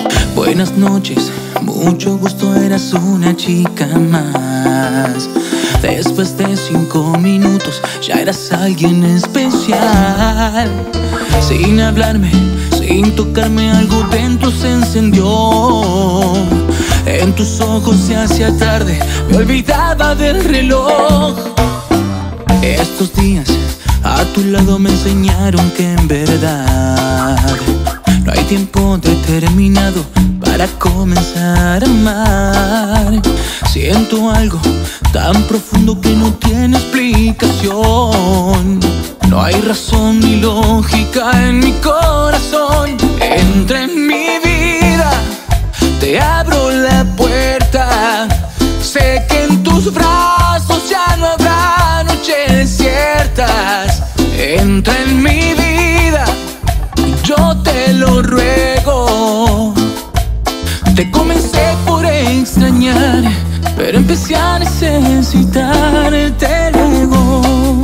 Buenas noches, mucho gusto, eras una chica más. Después de 5 minutos ya eras alguien especial. Sin hablarme, sin tocarme, algo dentro se encendió. En tus ojos se hacía tarde, me olvidaba del reloj. Estos días a tu lado me enseñaron que en verdad no hay tiempo determinado para comenzar a amar. Siento algo tan profundo que no tiene explicación. No hay razón ni lógica en mi corazón. Entra en mi vida, te abro la puerta. Sé que en tus brazos ya no habrá noches desiertas. Entra en mi vida, yo te lo ruego. Te comencé por extrañar, pero empecé a necesitarte luego.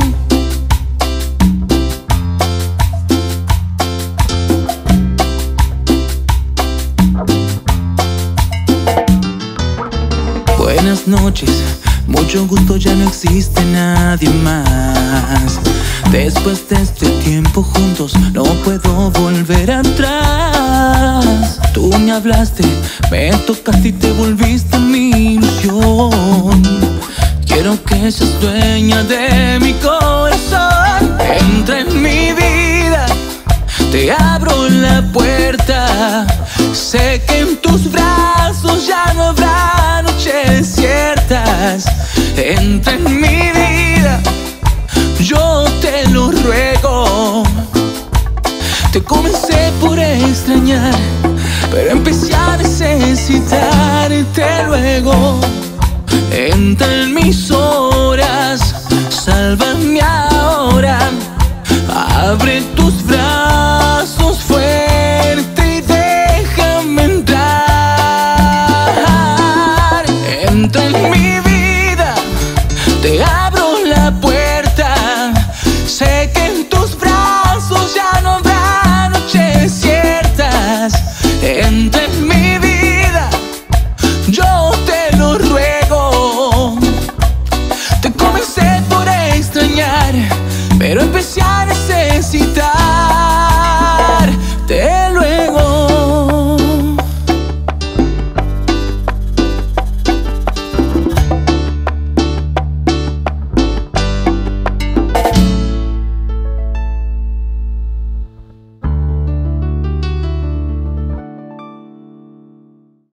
Buenas noches, mucho gusto, ya no existe nadie más. Después de este tiempo juntos no puedo volver atrás. Tú me hablaste, me tocaste y te volviste mi ilusión. Quiero que seas dueña de mi corazón. Entra en mi vida, te abro la puerta. Sé que en tus brazos ya no habrá noches ciertas. Entra en mi vida, yo te lo ruego. Te comencé por extrañar, pero empecé a necesitarte luego. Entra en mis horas, sálvame ahora. Abre